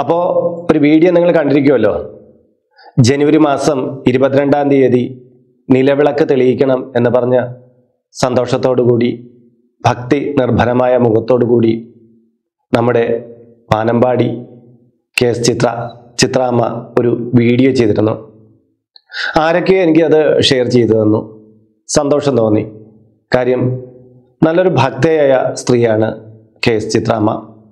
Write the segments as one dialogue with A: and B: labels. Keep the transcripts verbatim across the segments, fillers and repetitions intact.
A: അപ്പോൾ ഒരു വീഡിയോ നിങ്ങൾ കണ്ടിരിക്കുമല്ലോ. ജനുവരി മാസം ഇരുപത്തിരണ്ടാം തീയതി നിലവിളക്ക് തെളിയിക്കണം എന്ന് പറഞ്ഞ സന്തോഷത്തോടു കൂടി ഭക്തി നിർഭരമായ മുഖത്തോടു കൂടി നമ്മുടെ പാനമ്പാടി കെ എസ് ചിത്ര ചിത്രാമ്മ ഒരു വീഡിയോ ചെയ്തിരുന്നു. ആരൊക്കെ എനിക്കത് ഷെയർ ചെയ്തു തന്നു. സന്തോഷം തോന്നി. കാര്യം നല്ലൊരു ഭക്തയായ സ്ത്രീയാണ് കെ എസ് ചിത്രാമ്മ.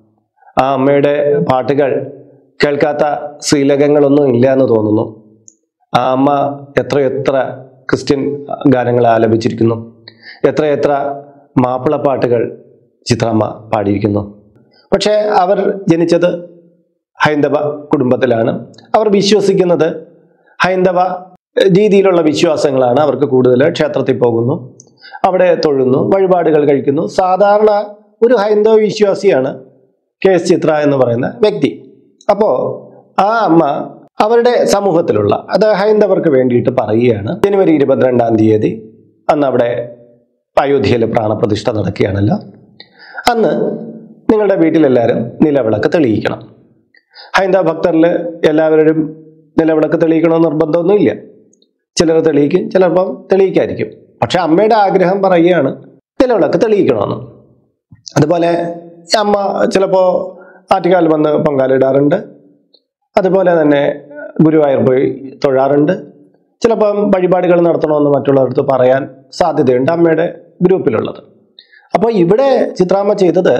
A: ആ അമ്മയുടെ പാട്ടുകൾ കേൾക്കാത്ത ശ്രീലകങ്ങളൊന്നും ഇല്ല എന്ന് തോന്നുന്നു. ആ അമ്മ എത്രയെത്ര ക്രിസ്ത്യൻ ഗാനങ്ങൾ ആലപിച്ചിരിക്കുന്നു, എത്രയെത്ര മാപ്പിളപ്പാട്ടുകൾ ചിത്രാമ്മ പാടിയിരിക്കുന്നു. പക്ഷേ അവർ ജനിച്ചത് ഹൈന്ദവ കുടുംബത്തിലാണ്. അവർ വിശ്വസിക്കുന്നത് ഹൈന്ദവ രീതിയിലുള്ള വിശ്വാസങ്ങളാണ്. അവർക്ക് കൂടുതൽ ക്ഷേത്രത്തിൽ പോകുന്നു, അവിടെ തൊഴുന്നു, വഴിപാടുകൾ കഴിക്കുന്നു. സാധാരണ ഒരു ഹൈന്ദവ വിശ്വാസിയാണ് കെ എസ് ചിത്ര എന്ന് പറയുന്ന വ്യക്തി. അപ്പോൾ ആ അമ്മ അവരുടെ സമൂഹത്തിലുള്ള അത് ഹൈന്ദവർക്ക് വേണ്ടിയിട്ട് പറയുകയാണ്. ജനുവരി ഇരുപത്തിരണ്ടാം തീയതി അന്ന് അവിടെ അയോധ്യയിൽ പ്രാണപ്രതിഷ്ഠ നടക്കുകയാണല്ലോ. അന്ന് നിങ്ങളുടെ വീട്ടിലെല്ലാവരും നിലവിളക്ക് തെളിയിക്കണം. ഹൈന്ദവ ഭക്തരിൽ എല്ലാവരും നിലവിളക്ക് തെളിയിക്കണമെന്ന് നിർബന്ധമൊന്നുമില്ല. ചിലർ തെളിയിക്കും, ചിലപ്പം തെളിയിക്കായിരിക്കും. പക്ഷെ അമ്മയുടെ ആഗ്രഹം പറയുകയാണ് നിലവിളക്ക് തെളിയിക്കണമെന്ന്. അതുപോലെ അമ്മ ചിലപ്പോൾ ആറ്റുകാൽ വന്ന് പൊങ്കാലിടാറുണ്ട്. അതുപോലെ തന്നെ ഗുരുവായൂർ പോയി തൊഴാറുണ്ട്. ചിലപ്പം വഴിപാടുകൾ നടത്തണമെന്ന് മറ്റുള്ളവർക്ക് പറയാൻ സാധ്യതയുണ്ട് അമ്മയുടെ ഗ്രൂപ്പിലുള്ളത്. അപ്പോൾ ഇവിടെ ചിത്രാമ്മ ചെയ്തത്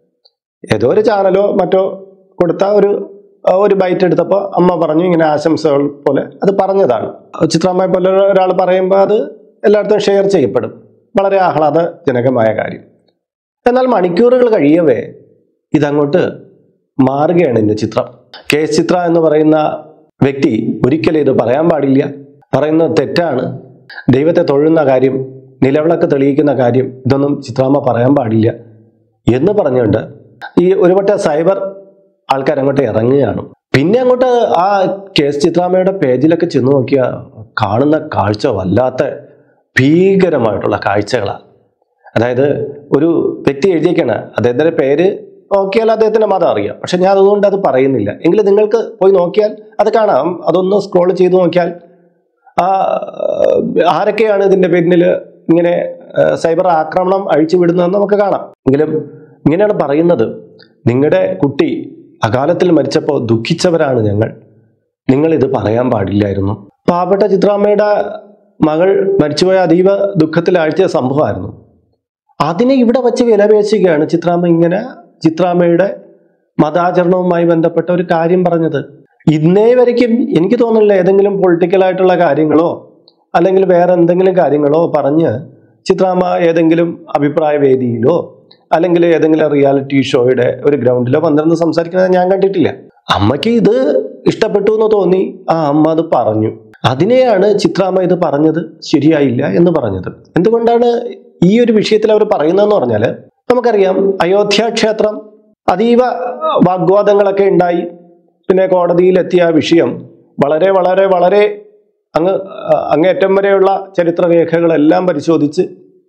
A: ഏതോ ഒരു ചാനലോ മറ്റോ കൊടുത്ത ഒരു ഒരു ബൈറ്റ് എടുത്തപ്പോൾ അമ്മ പറഞ്ഞു ഇങ്ങനെ ആശംസകൾ പോലെ അത് പറഞ്ഞതാണ്. ചിത്രാമ്മയെ പോലെ ഒരാൾ പറയുമ്പോൾ അത് എല്ലായിടത്തും ഷെയർ ചെയ്യപ്പെടും. വളരെ ആഹ്ലാദജനകമായ കാര്യം. എന്നാൽ മണിക്കൂറുകൾ കഴിയവേ ഇതങ്ങോട്ട് മാറുകയാണ്. ഇന്ന് ചിത്രം കെ എസ് ചിത്ര എന്ന് പറയുന്ന വ്യക്തി ഒരിക്കലും ഇത് പറയാൻ പാടില്ല, പറയുന്നത് തെറ്റാണ്, ദൈവത്തെ തൊഴുന്ന കാര്യം, നിലവിളക്ക് തെളിയിക്കുന്ന കാര്യം ഇതൊന്നും ചിത്രാമ്മ പറയാൻ പാടില്ല എന്ന് പറഞ്ഞുകൊണ്ട് ഈ ഒരുവട്ട സൈബർ ആൾക്കാർ അങ്ങോട്ട് ഇറങ്ങുകയാണ്. പിന്നെ അങ്ങോട്ട് ആ കെ എസ് ചിത്രാമ്മയുടെ പേജിലൊക്കെ ചെന്ന് നോക്കിയാൽ കാണുന്ന കാഴ്ച വല്ലാത്ത ഭീകരമായിട്ടുള്ള കാഴ്ചകളാണ്. അതായത് ഒരു വ്യക്തി എഴുതിയേക്കാണ്, അദ്ദേഹത്തിന്റെ പേര് നോക്കിയാൽ അദ്ദേഹത്തിന്റെ മതം അറിയാം. പക്ഷെ ഞാൻ അതുകൊണ്ട് അത് പറയുന്നില്ല. എങ്കിലും നിങ്ങൾക്ക് പോയി നോക്കിയാൽ അത് കാണാം. അതൊന്ന് സ്ക്രോൾ ചെയ്ത് നോക്കിയാൽ ആ ആരൊക്കെയാണ് ഇതിന്റെ പിന്നിൽ ഇങ്ങനെ സൈബർ ആക്രമണം അഴിച്ചു വിടുന്നതെന്ന് നമുക്ക് കാണാം. എങ്കിലും ഇങ്ങനെയാണ് പറയുന്നത്, നിങ്ങളുടെ കുട്ടി അകാലത്തിൽ മരിച്ചപ്പോൾ ദുഃഖിച്ചവരാണ് ഞങ്ങൾ, നിങ്ങൾ ഇത് പറയാൻ പാടില്ലായിരുന്നു. പാവപ്പെട്ട ചിത്രാമ്മയുടെ മകൾ മരിച്ചുപോയ അതീവ ദുഃഖത്തിൽ ആഴ്ച സംഭവമായിരുന്നു. അതിനെ ഇവിടെ വച്ച് വിലപേശുകയാണ് ചിത്രാമ്മ. ഇങ്ങനെ ചിത്രാമ്മയുടെ മതാചരണവുമായി ബന്ധപ്പെട്ട ഒരു കാര്യം പറഞ്ഞത്. ഇന്നേ വരയ്ക്കും എനിക്ക് തോന്നുന്നില്ല ഏതെങ്കിലും പൊളിറ്റിക്കലായിട്ടുള്ള കാര്യങ്ങളോ അല്ലെങ്കിൽ വേറെ എന്തെങ്കിലും കാര്യങ്ങളോ പറഞ്ഞ് ചിത്രാമ്മ ഏതെങ്കിലും അഭിപ്രായ വേദിയിലോ അല്ലെങ്കിൽ ഏതെങ്കിലും റിയാലിറ്റി ഷോയുടെ ഒരു ഗ്രൗണ്ടിലോ വന്നിരുന്ന് സംസാരിക്കുന്നത് ഞാൻ കണ്ടിട്ടില്ല. അമ്മയ്ക്ക് ഇത് ഇഷ്ടപ്പെട്ടു എന്ന് തോന്നി ആ അമ്മ അത് പറഞ്ഞു. അതിനെയാണ് ചിത്രാമ്മ ഇത് പറഞ്ഞത് ശരിയായില്ല എന്ന് പറഞ്ഞത്. എന്തുകൊണ്ടാണ് ഈ ഒരു വിഷയത്തിൽ അവർ പറയുന്നതെന്ന് പറഞ്ഞാൽ നമുക്കറിയാം, അയോധ്യ ക്ഷേത്രം അതീവ വാഗ്വാദങ്ങളൊക്കെ ഉണ്ടായി. പിന്നെ കോടതിയിലെത്തിയ വിഷയം വളരെ വളരെ വളരെ അങ്ങ് അങ്ങേറ്റം വരെയുള്ള ചരിത്രരേഖകളെല്ലാം പരിശോധിച്ച്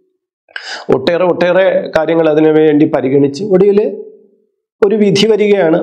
A: ഒട്ടേറെ ഒട്ടേറെ കാര്യങ്ങൾ അതിനു വേണ്ടി പരിഗണിച്ച് ഒടുവിൽ ഒരു വിധി വരികയാണ്.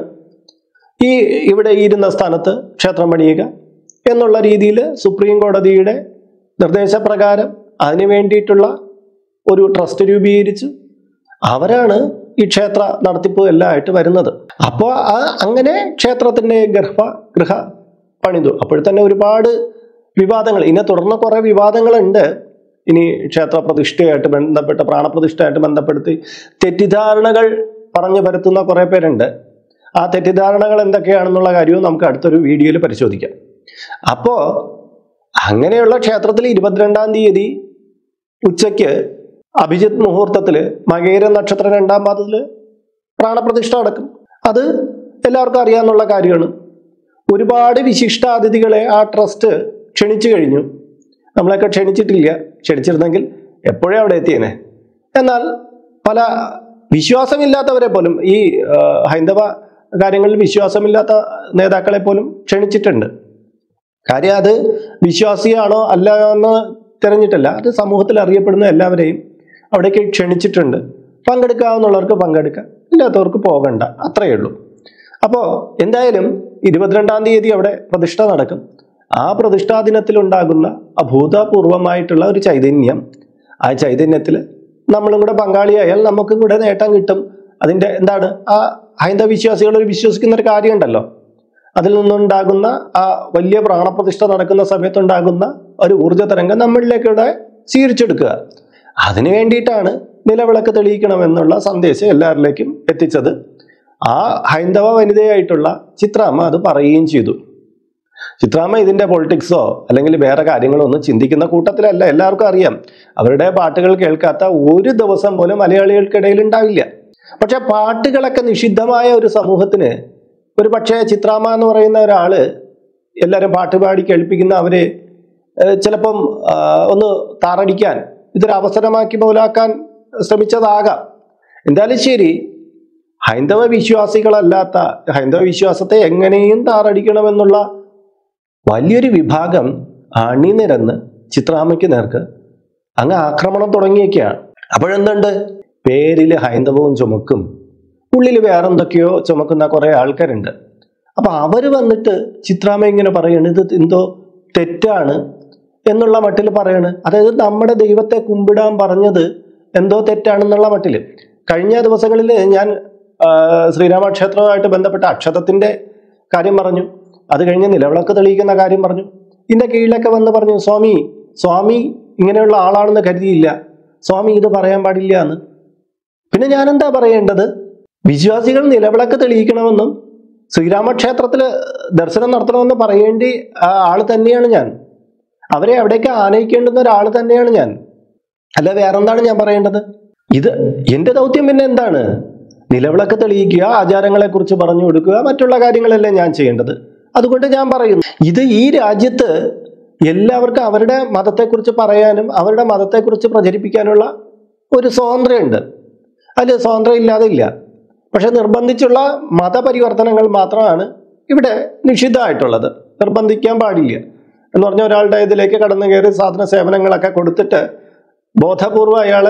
A: ഈ ഇവിടെ ഇരുന്ന സ്ഥാനത്ത് ക്ഷേത്രം പണിയുക എന്നുള്ള രീതിയിൽ സുപ്രീം കോടതിയുടെ നിർദ്ദേശപ്രകാരം അതിനു വേണ്ടിയിട്ടുള്ള ഒരു ട്രസ്റ്റ് രൂപീകരിച്ചു. അവരാണ് ഈ ക്ഷേത്ര നടത്തിപ്പ് എല്ലാം ആയിട്ട് വരുന്നത്. അപ്പോൾ ആ അങ്ങനെ ക്ഷേത്രത്തിന്റെ ഗർഭ ഗൃഹ പണിതു. അപ്പോൾ തന്നെ ഒരുപാട് വിവാദങ്ങൾ, ഇതിനെ തുടർന്ന് കുറെ വിവാദങ്ങളുണ്ട്. ഇനി ക്ഷേത്ര പ്രതിഷ്ഠയായിട്ട് ബന്ധപ്പെട്ട പ്രാണപ്രതിഷ്ഠയായിട്ട് ബന്ധപ്പെടുത്തി തെറ്റിദ്ധാരണകൾ പറഞ്ഞു പരത്തുന്ന കുറെ പേരുണ്ട്. ആ തെറ്റിദ്ധാരണകൾ എന്തൊക്കെയാണെന്നുള്ള കാര്യവും നമുക്ക് അടുത്തൊരു വീഡിയോയിൽ പരിശോധിക്കാം. അപ്പോൾ അങ്ങനെയുള്ള ക്ഷേത്രത്തിൽ ഇരുപത്തിരണ്ടാം തീയതി ഉച്ചയ്ക്ക് അഭിജിത്ത് മുഹൂർത്തത്തിൽ മകേര നക്ഷത്ര രണ്ടാം പാദത്തിൽ പ്രാണപ്രതിഷ്ഠ നടക്കും. അത് എല്ലാവർക്കും അറിയാവുന്ന കാര്യമാണ്. ഒരുപാട് വിശിഷ്ടാതിഥികളെ ആ ട്രസ്റ്റ് ക്ഷണിച്ചു കഴിഞ്ഞു. നമ്മളെയൊക്കെ ക്ഷണിച്ചിട്ടില്ല. ക്ഷണിച്ചിരുന്നെങ്കിൽ എപ്പോഴേ അവിടെ എത്തിയേനെ. എന്നാൽ പല വിശ്വാസമില്ലാത്തവരെ പോലും, ഈ ഹൈന്ദവ കാര്യങ്ങളിൽ വിശ്വാസമില്ലാത്ത നേതാക്കളെ പോലും ക്ഷണിച്ചിട്ടുണ്ട്. കാര്യം അത് വിശ്വാസിയാണോ അല്ല എന്ന് തിരഞ്ഞിട്ടല്ല, അത് സമൂഹത്തിൽ അറിയപ്പെടുന്ന എല്ലാവരെയും അവിടേക്ക് ക്ഷണിച്ചിട്ടുണ്ട്. പങ്കെടുക്കാവുന്നവർക്ക് പങ്കെടുക്കാം, ഇല്ലാത്തവർക്ക് പോകണ്ട, അത്രയേ ഉള്ളൂ. അപ്പോൾ എന്തായാലും ഇരുപത്തിരണ്ടാം തീയതി അവിടെ പ്രതിഷ്ഠ നടക്കും. ആ പ്രതിഷ്ഠാ ദിനത്തിലുണ്ടാകുന്ന അഭൂതപൂർവമായിട്ടുള്ള ഒരു ചൈതന്യം, ആ ചൈതന്യത്തിൽ നമ്മളും കൂടെ പങ്കാളിയായാൽ നമുക്കും കൂടെ നേട്ടം കിട്ടും. അതിൻ്റെ എന്താണ്, ആ ഹൈന്ദവ വിശ്വാസികൾ വിശ്വസിക്കുന്ന ഒരു കാര്യമുണ്ടല്ലോ, അതിൽ നിന്നുണ്ടാകുന്ന ആ വലിയ പ്രാണപ്രതിഷ്ഠ നടക്കുന്ന സമയത്തുണ്ടാകുന്ന ഒരു ഊർജ്ജ തരംഗം നമ്മളിലേക്കൂടെ സ്വീകരിച്ചെടുക്കുക. അതിനു വേണ്ടിയിട്ടാണ് നിലവിളക്ക് തെളിയിക്കണമെന്നുള്ള സന്ദേശം എല്ലാവരിലേക്കും എത്തിച്ചത്. ആ ഹൈന്ദവ വനിതയായിട്ടുള്ള ചിത്രാമ്മ അത് പറയുകയും ചെയ്തു. ചിത്രാമ്മ ഇതിൻ്റെ പൊളിറ്റിക്സോ അല്ലെങ്കിൽ വേറെ കാര്യങ്ങളോ ഒന്നും ചിന്തിക്കുന്ന കൂട്ടത്തിലല്ല. എല്ലാവർക്കും അറിയാം, അവരുടെ പാട്ടുകൾ കേൾക്കാത്ത ഒരു ദിവസം പോലും മലയാളികൾക്കിടയിൽ ഉണ്ടാവില്ല. പക്ഷെ പാട്ടുകളൊക്കെ നിഷിദ്ധമായ ഒരു സമൂഹത്തിന് ഒരു പക്ഷേ ചിത്രാമ്മ എന്ന് പറയുന്ന ഒരാള് എല്ലാവരും പാട്ട് പാടി കേൾപ്പിക്കുന്ന അവരെ ചിലപ്പം ഒന്ന് താറടിക്കാൻ ഇതൊരു അവസരമാക്കി പോലാക്കാൻ ശ്രമിച്ചതാകാം. എന്തായാലും ശരി, ഹൈന്ദവ വിശ്വാസികളല്ലാത്ത ഹൈന്ദവ വിശ്വാസത്തെ എങ്ങനെയും താറടിക്കണമെന്നുള്ള വലിയൊരു വിഭാഗം അണിനിരന്ന് ചിത്രാമ്മയ്ക്ക് നേർക്ക് അങ്ങ് ആക്രമണം തുടങ്ങിയൊക്കെയാണ്. അപ്പോഴെന്തുണ്ട്, പേരിൽ ഹൈന്ദവവും ചുമക്കും, ഉള്ളിൽ വേറെന്തൊക്കെയോ ചുമക്കുന്ന കുറേ ആൾക്കാരുണ്ട്. അപ്പൊ അവര് വന്നിട്ട് ചിത്രാമ്മ ഇങ്ങനെ പറയണ്, ഇത് എന്തോ തെറ്റാണ് എന്നുള്ള മട്ടിൽ പറയണ്. അതായത് നമ്മുടെ ദൈവത്തെ കുമ്പിടാൻ പറഞ്ഞത് എന്തോ തെറ്റാണെന്നുള്ള മട്ടിൽ. കഴിഞ്ഞ ദിവസങ്ങളിൽ ഞാൻ ശ്രീരാമക്ഷേത്രവുമായിട്ട് ബന്ധപ്പെട്ട അക്ഷതത്തിന്റെ കാര്യം പറഞ്ഞു, അത് കഴിഞ്ഞ് നിലവിളക്ക് തെളിയിക്കുന്ന കാര്യം പറഞ്ഞു. ഇതിന്റെ കീഴിലൊക്കെ വന്ന് പറഞ്ഞു, സ്വാമി സ്വാമി ഇങ്ങനെയുള്ള ആളാണെന്ന് കരുതിയില്ല, സ്വാമി ഇത് പറയാൻ പാടില്ല എന്ന്. പിന്നെ ഞാൻ എന്താ പറയേണ്ടത്? വിശ്വാസികൾ നിലവിളക്ക് തെളിയിക്കണമെന്നും ശ്രീരാമക്ഷേത്രത്തിൽ ദർശനം നടത്തണമെന്ന് പറയേണ്ടി ആൾ തന്നെയാണ് ഞാൻ. അവരെ അവിടേക്ക് ആനയിക്കേണ്ടുന്ന ഒരാൾ തന്നെയാണ് ഞാൻ. അല്ല വേറെന്താണ് ഞാൻ പറയേണ്ടത്? ഇത് എൻ്റെ ദൗത്യം പിന്നെ എന്താണ്? നിലവിളക്ക് തെളിയിക്കുക, ആചാരങ്ങളെ കുറിച്ച് പറഞ്ഞു കൊടുക്കുക, മറ്റുള്ള കാര്യങ്ങളെല്ലാം ഞാൻ ചെയ്യേണ്ടത്. അതുകൊണ്ട് ഞാൻ പറയുന്നു, ഇത് ഈ രാജ്യത്ത് എല്ലാവർക്കും അവരുടെ മതത്തെക്കുറിച്ച് പറയാനും അവരുടെ മതത്തെക്കുറിച്ച് പ്രചരിപ്പിക്കാനുള്ള ഒരു സ്വാതന്ത്ര്യമുണ്ട്. അതിൽ സ്വാതന്ത്ര്യം ഇല്ലാതെ ഇല്ല. പക്ഷെ നിർബന്ധിച്ചുള്ള മതപരിവർത്തനങ്ങൾ മാത്രമാണ് ഇവിടെ നിഷിദ്ധമായിട്ടുള്ളത്. നിർബന്ധിക്കാൻ പാടില്ല എന്ന് പറഞ്ഞ ഒരാളുടെ ഇതിലേക്ക് കടന്നു കയറി സാധന സേവനങ്ങളൊക്കെ കൊടുത്തിട്ട് ബോധപൂർവം അയാളെ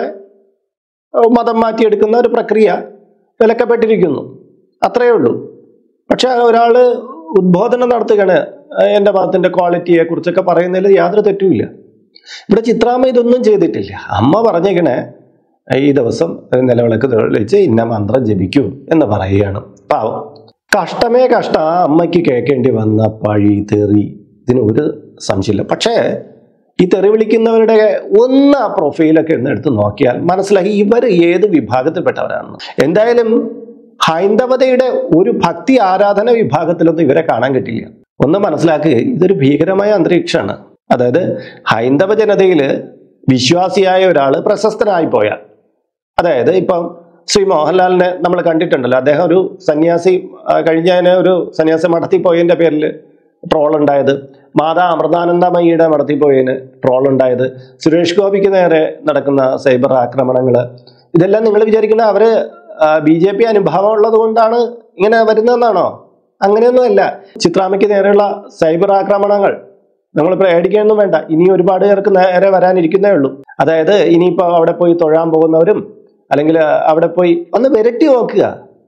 A: മതം മാറ്റിയെടുക്കുന്ന ഒരു പ്രക്രിയ വിലക്കപ്പെട്ടിരിക്കുന്നു. അത്രയേ ഉള്ളൂ. പക്ഷെ ഒരാൾ ഉദ്ബോധനം നടത്തുകയാണ് എൻ്റെ മതത്തിൻ്റെ ക്വാളിറ്റിയെ കുറിച്ചൊക്കെ പറയുന്നതിൽ യാതൊരു തെറ്റുമില്ല. ഇവിടെ ചിത്രാമ്മ ഇതൊന്നും ചെയ്തിട്ടില്ല. അമ്മ പറഞ്ഞേക്കണേ ഈ ദിവസം നിലവിളക്ക് തെളിയിച്ച് ഇന്ന മന്ത്രം ജപിക്കൂ എന്ന് പറയുകയാണ്. പാവം, കഷ്ടമേ കഷ്ടം. ആ അമ്മയ്ക്ക് കേൾക്കേണ്ടി വന്ന പഴി തെറി ഇതിന് ഒരു സംശയമില്ല. പക്ഷേ ഈ തെറി വിളിക്കുന്നവരുടെ ഒന്ന് ആ പ്രൊഫൈലൊക്കെ ഒന്ന് എടുത്ത് നോക്കിയാൽ മനസ്സിലായി ഇവർ ഏത് വിഭാഗത്തിൽപ്പെട്ടവരാണെന്ന്. എന്തായാലും ഹൈന്ദവതയുടെ ഒരു ഭക്തി ആരാധന വിഭാഗത്തിലൊന്നും ഇവരെ കാണാൻ കിട്ടില്ല. ഒന്ന് മനസ്സിലാക്കുക, ഇതൊരു ഭീകരമായ അന്തരീക്ഷമാണ്. അതായത് ഹൈന്ദവ ജനതയിൽ വിശ്വാസിയായ ഒരാൾ പ്രശസ്തനായി പോയാൽ, അതായത് ഇപ്പം ശ്രീ മോഹൻലാലിനെ നമ്മൾ കണ്ടിട്ടുണ്ടല്ലോ, അദ്ദേഹം ഒരു സന്യാസി കഴിഞ്ഞതിന് ഒരു സന്യാസി മഠത്തിൽ പോയതിൻ്റെ പേരിൽ ട്രോൾ ഉണ്ടായത്, മാതാ അമൃതാനന്ദമയിയുടെ മഠത്തിൽ പോയതിന് ട്രോൾ ഉണ്ടായത്, സുരേഷ് ഗോപിക്ക് നേരെ നടക്കുന്ന സൈബർ ആക്രമണങ്ങൾ, ഇതെല്ലാം നിങ്ങൾ വിചാരിക്കുന്ന അവര് ബി ജെ പി അനുഭാവം ഉള്ളത് കൊണ്ടാണ് ഇങ്ങനെ വരുന്നതെന്നാണോ? അങ്ങനെയൊന്നുമല്ല. ചിത്രാമ്മയ്ക്ക് നേരെയുള്ള സൈബർ ആക്രമണങ്ങൾ നമ്മൾ പേടിക്കുകയൊന്നും വേണ്ട. ഇനി ഒരുപാട് പേർക്ക് നേരെ വരാനിരിക്കുന്നേ ഉള്ളൂ. അതായത് ഇനിയിപ്പോൾ അവിടെ പോയി തൊഴാൻ പോകുന്നവരും അല്ലെങ്കിൽ അവിടെ പോയി ഒന്ന് വിരട്ടി നോക്കുക,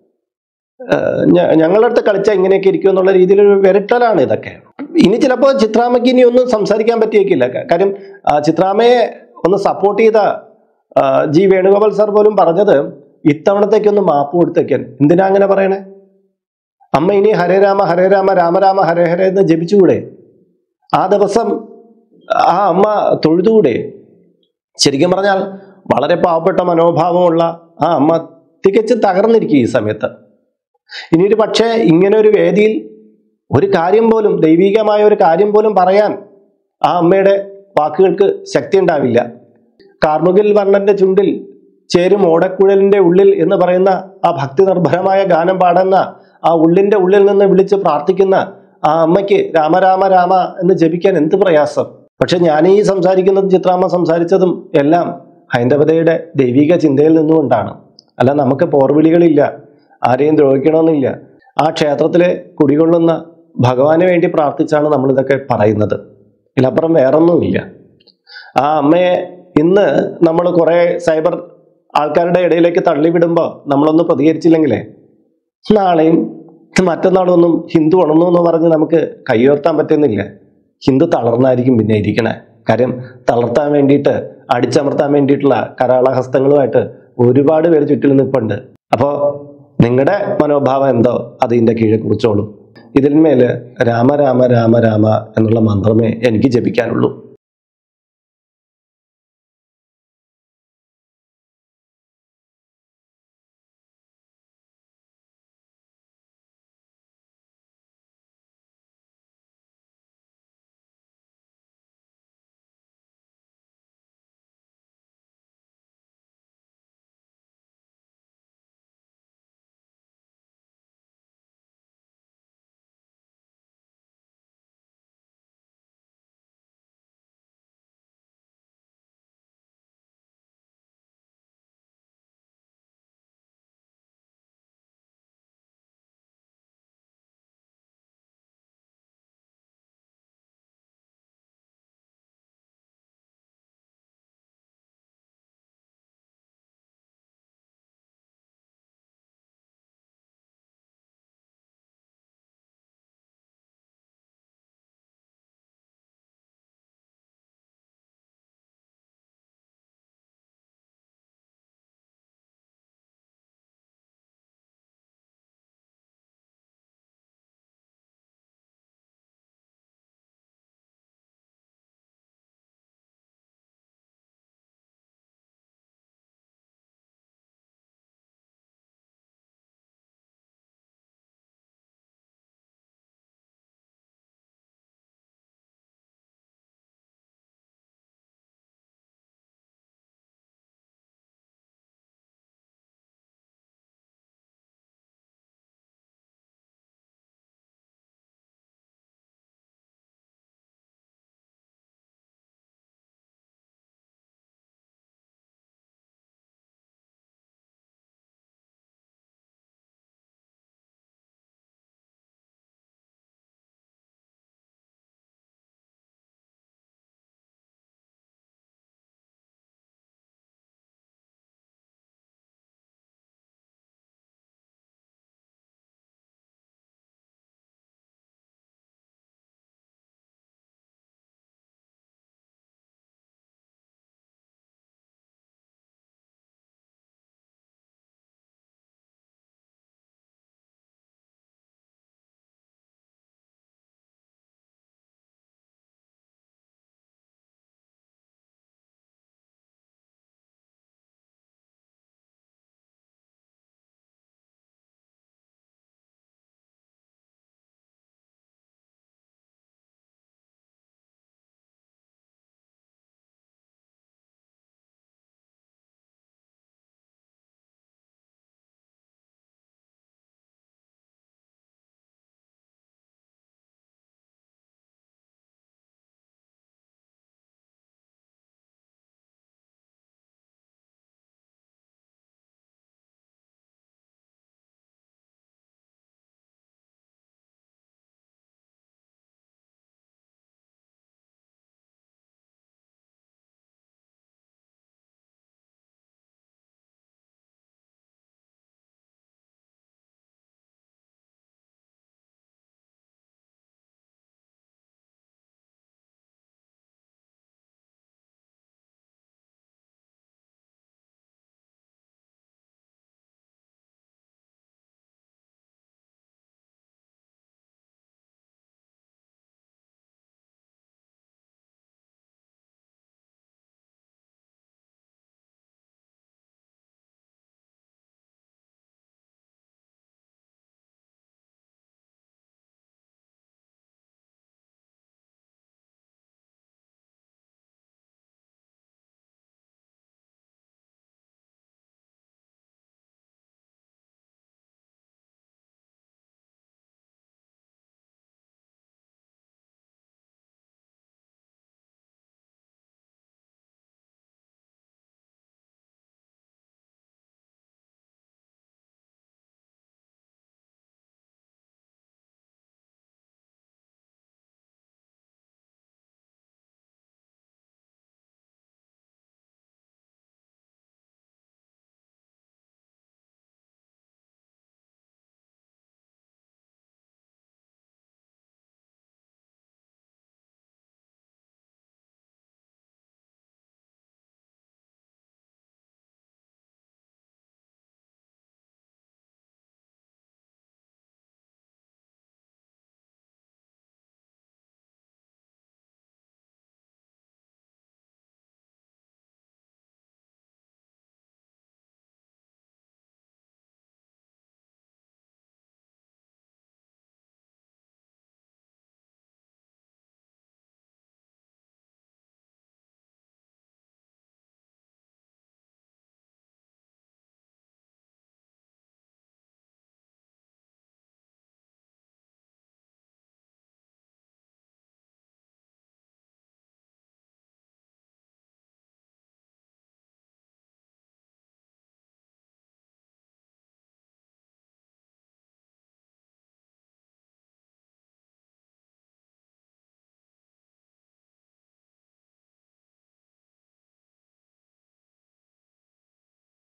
A: ഞങ്ങളുടെ അടുത്ത് കളിച്ചാൽ ഇങ്ങനെയൊക്കെ ഇരിക്കും എന്നുള്ള രീതിയിൽ ഒരു വിരട്ടലാണ് ഇതൊക്കെ. ഇനി ചിലപ്പോൾ ചിത്രാമ്മയ്ക്ക് ഇനി ഒന്നും സംസാരിക്കാൻ പറ്റിയേക്കില്ല. കാര്യം ചിത്രാമ്മയെ ഒന്ന് സപ്പോർട്ട് ചെയ്ത ജി വേണുഗോപാൽ സാർ പോലും പറഞ്ഞത് ഇത്തവണത്തേക്കൊന്ന് മാപ്പ് കൊടുത്തേക്കാൻ. എന്തിനാ അങ്ങനെ പറയണേ? അമ്മ ഇനി ഹരേ രാമ ഹരേ രാമ രാമരാമ ഹരേ ഹരേ എന്ന് ജപിച്ചുകൂടെ? ആ ദിവസം ആ അമ്മ തൊഴുതുകൂടെ? ശരിക്കും പറഞ്ഞാൽ വളരെ പാവപ്പെട്ട മനോഭാവമുള്ള ആ അമ്മ തികച്ചും തകർന്നിരിക്കും ഈ സമയത്ത്. ഇനിയൊരു പക്ഷേ ഇങ്ങനെ ഒരു വേദിയിൽ ഒരു കാര്യം പോലും, ദൈവികമായ ഒരു കാര്യം പോലും പറയാൻ ആ അമ്മയുടെ വാക്കുകൾക്ക് ശക്തി ഉണ്ടാവില്ല. കാർമുകിൽ വർണ്ണന്റെ ചുണ്ടിൽ ചേരും ഓടക്കുഴലിന്റെ ഉള്ളിൽ എന്ന് പറയുന്ന ആ ഭക്തി നിർഭരമായ ഗാനം പാടുന്ന ആ ഉള്ളിന്റെ ഉള്ളിൽ നിന്ന് വിളിച്ച് പ്രാർത്ഥിക്കുന്ന ആ അമ്മയ്ക്ക് രാമരാമ രാമ എന്ന് ജപിക്കാൻ എന്ത് പ്രയാസം. പക്ഷെ ഞാൻ ഈ സംസാരിക്കുന്നതും ചിത്രാമ്മ സംസാരിച്ചതും എല്ലാം ഹൈന്ദവതയുടെ ദൈവിക ചിന്തയിൽ നിന്നുകൊണ്ടാണ്. അല്ല നമുക്ക് പോർവിളികളില്ല, ആരെയും ദ്രോഹിക്കണമെന്നില്ല. ആ ക്ഷേത്രത്തിലെ കുടികൊള്ളുന്ന ഭഗവാന് വേണ്ടി പ്രാർത്ഥിച്ചാണ് നമ്മളിതൊക്കെ പറയുന്നത്. ഇതിലപ്പുറം വേറൊന്നുമില്ല. ആ അമ്മയെ ഇന്ന് നമ്മൾ കുറേ സൈബർ ആൾക്കാരുടെ ഇടയിലേക്ക് തള്ളിവിടുമ്പോൾ നമ്മളൊന്ന് പ്രതികരിച്ചില്ലെങ്കിലേ നാളെയും മറ്റന്നാളൊന്നും ഹിന്ദു ആണെന്നോ എന്ന് പറഞ്ഞ് നമുക്ക് കൈയുയർത്താൻ പറ്റുന്നില്ല. ഹിന്ദു തളർന്നായിരിക്കും പിന്നെ ഇരിക്കണേ. കാര്യം തളർത്താൻ വേണ്ടിയിട്ട്, അടിച്ചമർത്താൻ വേണ്ടിയിട്ടുള്ള കരാളഹസ്തങ്ങളുമായിട്ട് ഒരുപാട് പേര് ചുറ്റിലും നിൽപ്പുണ്ട്. അപ്പോൾ നിങ്ങളുടെ മനോഭാവം എന്തോ അത് ഇതിൻ്റെ കീഴെ കുറിച്ചോളൂ. ഇതിന്മേൽ രാമ രാമ രാമ രാമ എന്നുള്ള മന്ത്രമേ എനിക്ക് ജപിക്കാനുള്ളൂ.